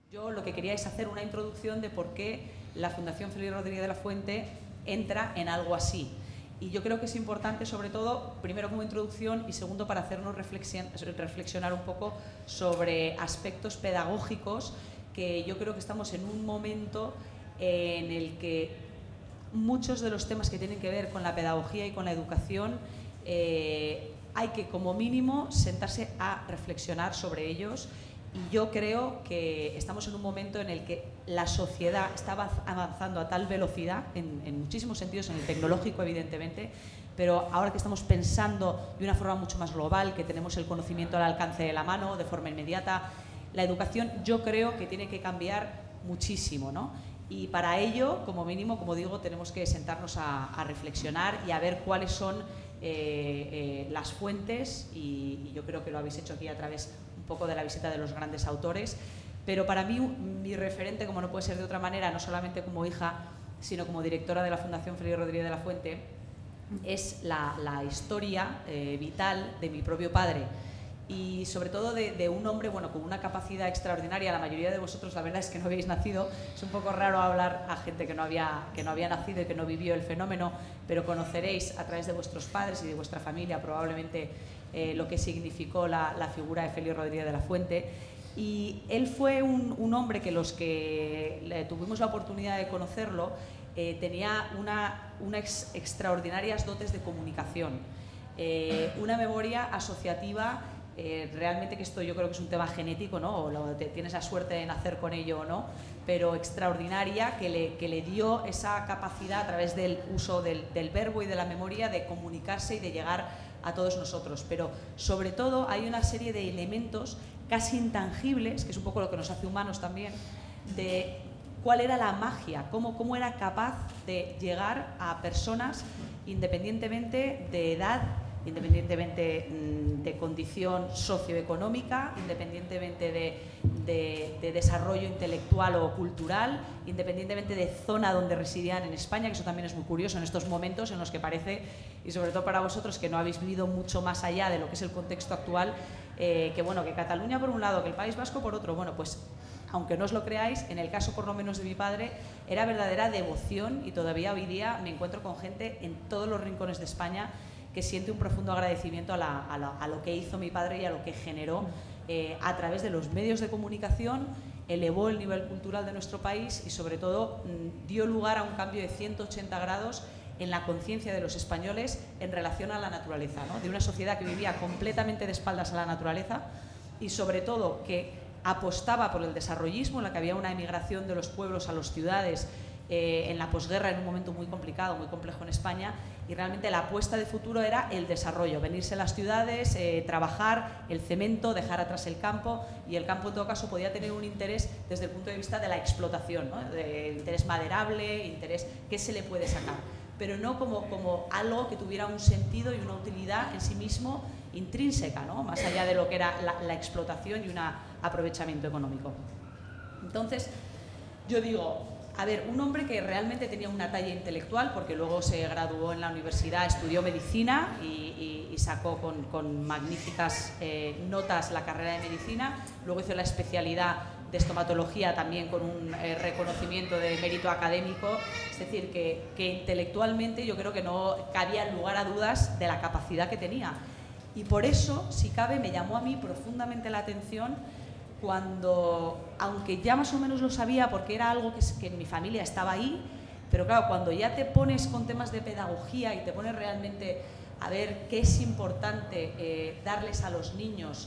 Yo lo que quería es hacer una introducción de por qué la Fundación Félix Rodríguez de la Fuente entra en algo así. Y yo creo que es importante, sobre todo, primero como introducción y segundo para hacernos reflexionar un poco sobre aspectos pedagógicos, que yo creo que estamos en un momento en el que muchos de los temas que tienen que ver con la pedagogía y con la educación hay que, como mínimo, sentarse a reflexionar sobre ellos. Y yo creo que estamos en un momento en el que la sociedad está avanzando a tal velocidad, en muchísimos sentidos, en el tecnológico evidentemente, pero ahora que estamos pensando de una forma mucho más global, que tenemos el conocimiento al alcance de la mano, de forma inmediata, la educación yo creo que tiene que cambiar muchísimo, ¿no? Y para ello, como mínimo, como digo, tenemos que sentarnos a reflexionar y a ver cuáles son las fuentes, y yo creo que lo habéis hecho aquí a través un poco de la visita de los grandes autores, pero para mí mi referente, como no puede ser de otra manera, no solamente como hija, sino como directora de la Fundación Félix Rodríguez de la Fuente, es la historia vital de mi propio padre. Y sobre todo de un hombre, bueno, con una capacidad extraordinaria. La mayoría de vosotros, la verdad es que no habéis nacido. Es un poco raro hablar a gente que no había nacido y que no vivió el fenómeno, pero conoceréis a través de vuestros padres y de vuestra familia probablemente lo que significó la figura de Félix Rodríguez de la Fuente. Y él fue un hombre que los que tuvimos la oportunidad de conocerlo tenía unas extraordinarias dotes de comunicación, una memoria asociativa. Realmente, que esto yo creo que es un tema genético, ¿no? O tienes la suerte de nacer con ello o no, pero extraordinaria, que le dio esa capacidad a través del uso del verbo y de la memoria de comunicarse y de llegar a todos nosotros. Pero sobre todo hay una serie de elementos casi intangibles, que es un poco lo que nos hace humanos también, de cuál era la magia, cómo era capaz de llegar a personas independientemente de edad, independientemente de condición socioeconómica, independientemente de desarrollo intelectual o cultural, independientemente de zona donde residían en España, que eso también es muy curioso en estos momentos en los que parece, y sobre todo para vosotros que no habéis vivido mucho más allá de lo que es el contexto actual, que bueno, que Cataluña por un lado, que el País Vasco por otro, bueno, pues aunque no os lo creáis, en el caso por lo menos de mi padre, era verdadera devoción, y todavía hoy día me encuentro con gente en todos los rincones de España que siente un profundo agradecimiento a lo que hizo mi padre y a lo que generó a través de los medios de comunicación, elevó el nivel cultural de nuestro país y sobre todo dio lugar a un cambio de 180 grados en la conciencia de los españoles en relación a la naturaleza, ¿no? De una sociedad que vivía completamente de espaldas a la naturaleza y sobre todo que apostaba por el desarrollismo, en la que había una emigración de los pueblos a las ciudades en la posguerra, en un momento muy complicado, muy complejo en España, y realmente la apuesta de futuro era el desarrollo, venirse a las ciudades, trabajar el cemento, dejar atrás el campo, y el campo en todo caso podía tener un interés desde el punto de vista de la explotación, ¿no? De interés maderable, interés que se le puede sacar, pero no como algo que tuviera un sentido y una utilidad en sí mismo intrínseca, ¿no? Más allá de lo que era la explotación y un aprovechamiento económico. Entonces, yo digo, a ver, un hombre que realmente tenía una talla intelectual, porque luego se graduó en la universidad, estudió medicina y sacó con magníficas notas la carrera de medicina, luego hizo la especialidad de estomatología también con un reconocimiento de mérito académico, es decir, que intelectualmente yo creo que no cabía lugar a dudas de la capacidad que tenía. Y por eso, si cabe, me llamó a mí profundamente la atención cuando, aunque ya más o menos lo sabía porque era algo que en mi familia estaba ahí, pero claro, cuando ya te pones con temas de pedagogía y te pones realmente a ver qué es importante darles a los niños,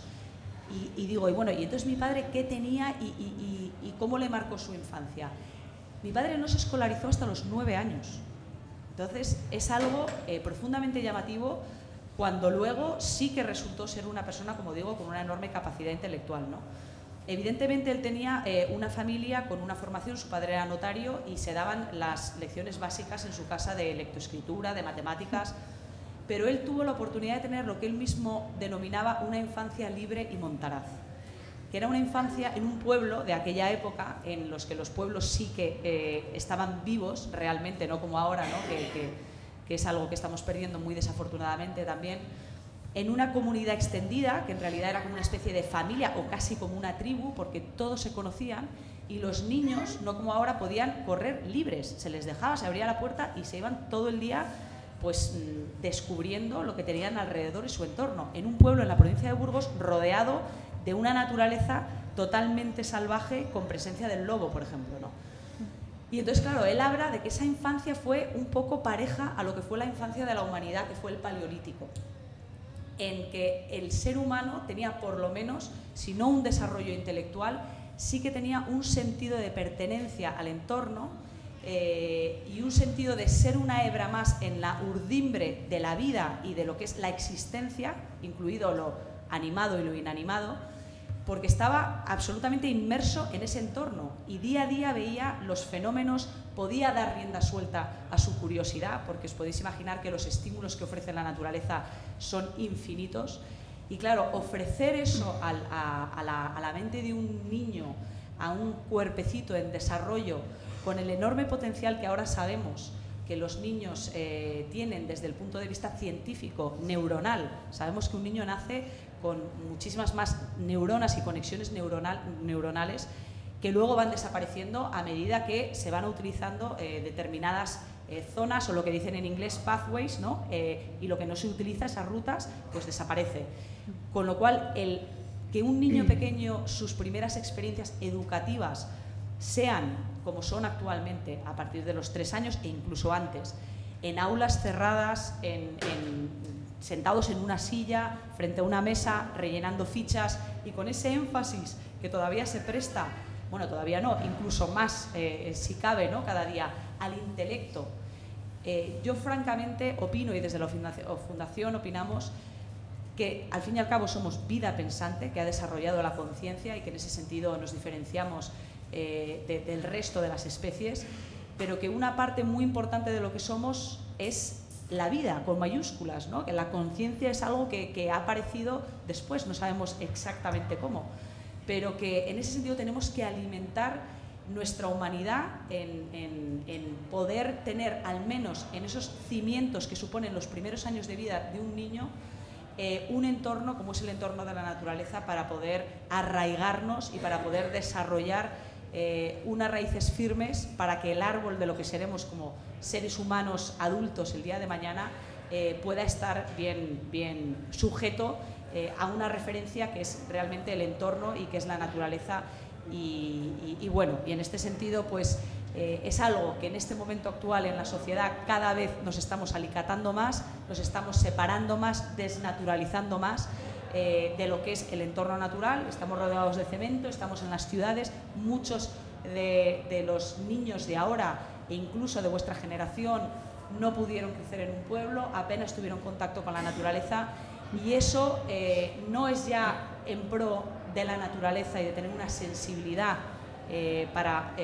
y digo, y bueno, y entonces mi padre qué tenía y cómo le marcó su infancia. Mi padre no se escolarizó hasta los 9 años, entonces es algo profundamente llamativo, cuando luego sí que resultó ser una persona, como digo, con una enorme capacidad intelectual, ¿no? Evidentemente él tenía una familia con una formación, su padre era notario y se daban las lecciones básicas en su casa de lectoescritura, de matemáticas, pero él tuvo la oportunidad de tener lo que él mismo denominaba una infancia libre y montaraz, que era una infancia en un pueblo de aquella época en los que los pueblos sí que estaban vivos realmente, no como ahora, ¿no? que es algo que estamos perdiendo muy desafortunadamente también, en una comunidad extendida, que en realidad era como una especie de familia o casi como una tribu, porque todos se conocían, Y los niños, no como ahora, podían correr libres, se les dejaba, se abría la puerta y se iban todo el día pues descubriendo lo que tenían alrededor y su entorno, en un pueblo en la provincia de Burgos rodeado de una naturaleza totalmente salvaje con presencia del lobo, por ejemplo, ¿no? Y entonces, claro, él habla de que esa infancia fue un poco pareja a lo que fue la infancia de la humanidad, que fue el Paleolítico, en que el ser humano tenía por lo menos, si no un desarrollo intelectual, sí que tenía un sentido de pertenencia al entorno y un sentido de ser una hebra más en la urdimbre de la vida y de lo que es la existencia, incluido lo animado y lo inanimado, porque estaba absolutamente inmerso en ese entorno y día a día veía los fenómenos, podía dar rienda suelta a su curiosidad, porque os podéis imaginar que los estímulos que ofrece la naturaleza son infinitos. Y claro, ofrecer eso a la mente de un niño, a un cuerpecito en desarrollo, con el enorme potencial que ahora sabemos que los niños tienen desde el punto de vista científico, neuronal. Sabemos que un niño nace con muchísimas más neuronas y conexiones neuronales que luego van desapareciendo a medida que se van utilizando determinadas zonas, o lo que dicen en inglés pathways, ¿no? Y lo que no se utiliza, esas rutas, pues desaparece. Con lo cual, que un niño pequeño, sus primeras experiencias educativas sean como son actualmente, a partir de los 3 años e incluso antes, en aulas cerradas, sentados en una silla, frente a una mesa, rellenando fichas, y con ese énfasis que todavía se presta, bueno, todavía no, incluso más, si cabe, ¿no?, cada día, al intelecto. Yo francamente opino, y desde la Fundación opinamos, que al fin y al cabo somos vida pensante, que ha desarrollado la conciencia y que en ese sentido nos diferenciamos del resto de las especies, pero que una parte muy importante de lo que somos es la vida, con mayúsculas, ¿no? Que la conciencia es algo que ha aparecido después, no sabemos exactamente cómo, pero que en ese sentido tenemos que alimentar nuestra humanidad en poder tener, al menos en esos cimientos que suponen los primeros años de vida de un niño, un entorno como es el entorno de la naturaleza, para poder arraigarnos y para poder desarrollar unas raíces firmes, para que el árbol de lo que seremos como seres humanos adultos el día de mañana pueda estar bien sujeto a una referencia que es realmente el entorno y que es la naturaleza. Y bueno, y en este sentido pues es algo que en este momento actual en la sociedad cada vez nos estamos alicatando más, nos estamos separando más, desnaturalizando más de lo que es el entorno natural. Estamos rodeados de cemento, estamos en las ciudades, muchos de los niños de ahora e incluso de vuestra generación no pudieron crecer en un pueblo, apenas tuvieron contacto con la naturaleza, y eso no es ya en pro de la naturaleza y de tener una sensibilidad para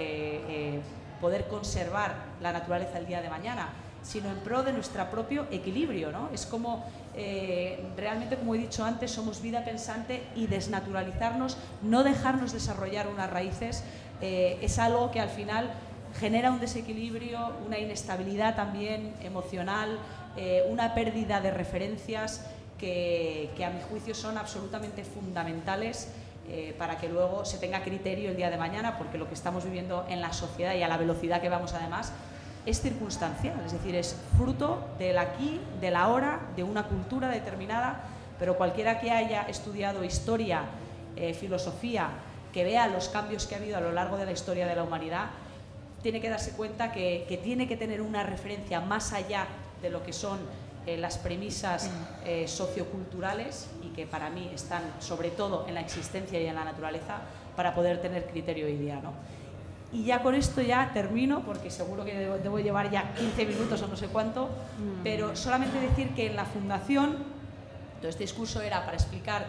poder conservar la naturaleza el día de mañana, sino en pro de nuestro propio equilibrio, ¿no? Es como realmente, como he dicho antes, somos vida pensante, y desnaturalizarnos, no dejarnos desarrollar unas raíces, es algo que al final genera un desequilibrio, una inestabilidad también emocional, una pérdida de referencias que a mi juicio son absolutamente fundamentales para que luego se tenga criterio el día de mañana, porque lo que estamos viviendo en la sociedad y a la velocidad que vamos además es circunstancial, es decir, es fruto del aquí, del ahora, de una cultura determinada, pero cualquiera que haya estudiado historia, filosofía, que vea los cambios que ha habido a lo largo de la historia de la humanidad, tiene que darse cuenta que tiene que tener una referencia más allá de lo que son las premisas socioculturales, y que para mí están sobre todo en la existencia y en la naturaleza, para poder tener criterio hoy día, ¿no? Y ya con esto ya termino, porque seguro que debo llevar ya 15 minutos o no sé cuánto, pero solamente decir que en la Fundación, todo este discurso era para explicar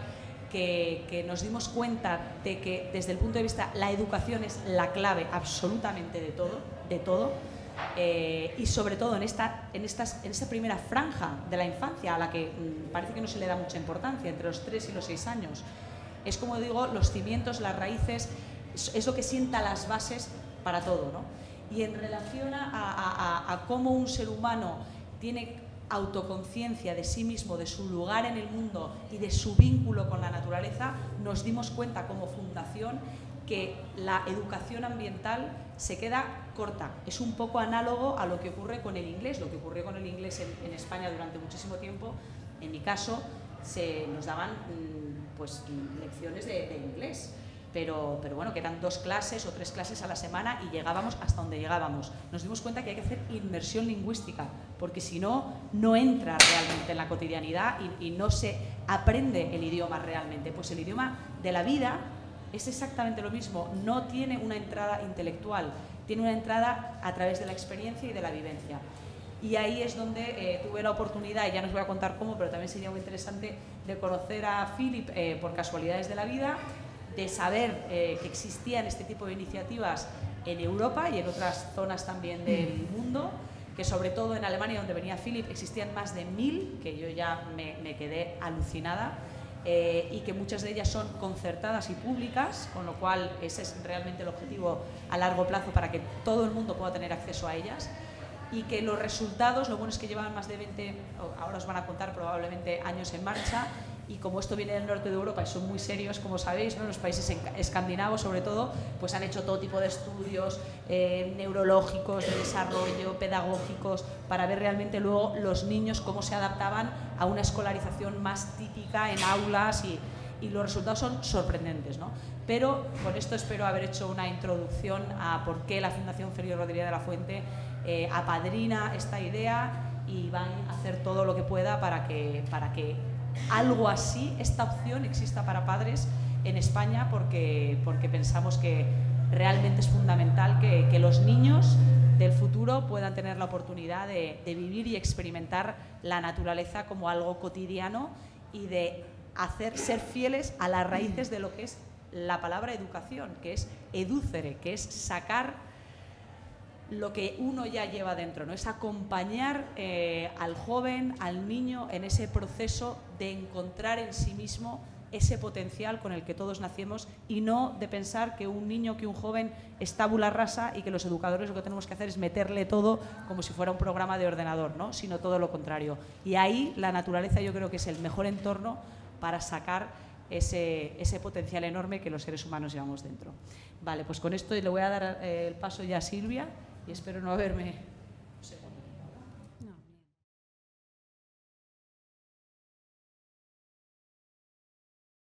que nos dimos cuenta de que desde el punto de vista la educación es la clave absolutamente de todo, y sobre todo en esta primera franja de la infancia, a la que parece que no se le da mucha importancia, entre los 3 y los 6 años. Es, como digo, los cimientos, las raíces, es lo que sienta las bases para todo, ¿no? Y en relación a cómo un ser humano tiene autoconciencia de sí mismo, de su lugar en el mundo y de su vínculo con la naturaleza, nos dimos cuenta como fundación que la educación ambiental se queda corta. Es un poco análogo a lo que ocurre con el inglés, lo que ocurrió con el inglés en España durante muchísimo tiempo. En mi caso, nos daban pues, lecciones de inglés, pero bueno, que eran 2 clases o 3 clases a la semana y llegábamos hasta donde llegábamos. Nos dimos cuenta que hay que hacer inmersión lingüística, porque si no, no entra realmente en la cotidianidad y no se aprende el idioma realmente. Pues el idioma de la vida es exactamente lo mismo, no tiene una entrada intelectual, tiene una entrada a través de la experiencia y de la vivencia. Y ahí es donde tuve la oportunidad, y ya no os voy a contar cómo, pero también sería muy interesante, de conocer a Philip por casualidades de la vida, de saber que existían este tipo de iniciativas en Europa y en otras zonas también del mundo, que sobre todo en Alemania, donde venía Philip, existían más de 1000, que yo ya me quedé alucinada, y que muchas de ellas son concertadas y públicas, con lo cual ese es realmente el objetivo a largo plazo para que todo el mundo pueda tener acceso a ellas, y que los resultados, lo bueno es que llevan más de 20, ahora os van a contar probablemente, años en marcha, y como esto viene del norte de Europa y son muy serios, como sabéis, ¿no? Los países escandinavos sobre todo, pues han hecho todo tipo de estudios neurológicos, de desarrollo, pedagógicos, para ver realmente luego los niños cómo se adaptaban a una escolarización más típica en aulas, y los resultados son sorprendentes, ¿no? Pero con esto espero haber hecho una introducción a por qué la Fundación Félix Rodríguez de la Fuente apadrina esta idea, y van a hacer todo lo que pueda para que algo así, esta opción exista para padres en España, porque pensamos que realmente es fundamental que los niños del futuro puedan tener la oportunidad de vivir y experimentar la naturaleza como algo cotidiano, y de ser fieles a las raíces de lo que es la palabra educación, que es educere, que es sacar lo que uno ya lleva dentro, ¿no? Es acompañar al joven, al niño, en ese proceso de encontrar en sí mismo ese potencial con el que todos nacemos, y no de pensar que un niño, que un joven es tabula rasa y que los educadores lo que tenemos que hacer es meterle todo como si fuera un programa de ordenador, ¿no? Sino todo lo contrario. Y ahí la naturaleza yo creo que es el mejor entorno para sacar ese potencial enorme que los seres humanos llevamos dentro. Vale, pues con esto le voy a dar el paso ya a Silvia, y espero no haberme